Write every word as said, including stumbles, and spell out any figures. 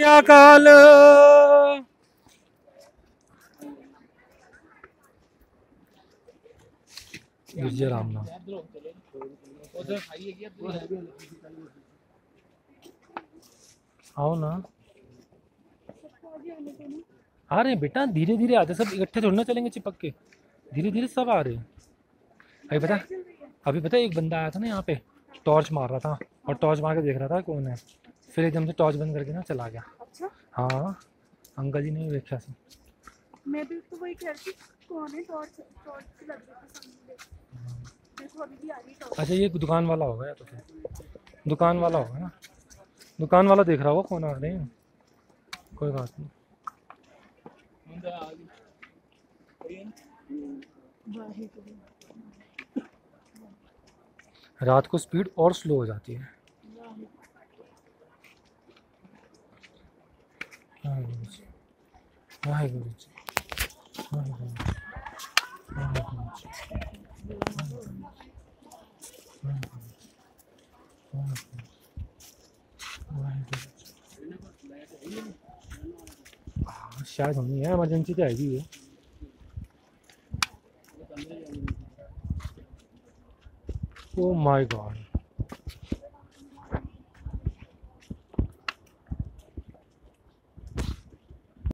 क्या काल विजय राम नाम आओ ना। आ रहे हैं बेटा, धीरे धीरे आते, सब इकट्ठे थोड़ी ना चलेंगे चिपक के, धीरे धीरे सब आ रहे हैं। अभी पता अभी पता एक बंदा आया था ना यहाँ पे, टॉर्च मार रहा था और टॉर्च मार के देख रहा था कौन है, फिर एकदम से टॉर्च बंद करके ना चला गया। अच्छा हाँ अंकल जी ने देखा सी। मैं भी तो वही कह रही थी, कौन है टॉर्च टॉर्च लग रही थी सामने, देखो अभी भी आ रही टॉर्च। अच्छा ये दुकान वाला होगा या तो फिर दुकान वाला होगा ना, दुकान वाला देख रहा होगा कौन आ रहे हैं। कोई बात नहीं। रात को स्पीड और स्लो हो जाती है। वाहेगुरु जी, वाहेगुरु जी, वाहेगुरु जी, वाहेगुरु जी, वाहेगुरु जी। हाँ, शायद होनी है, इमरजेंसी तो आएगी ये। Oh my God.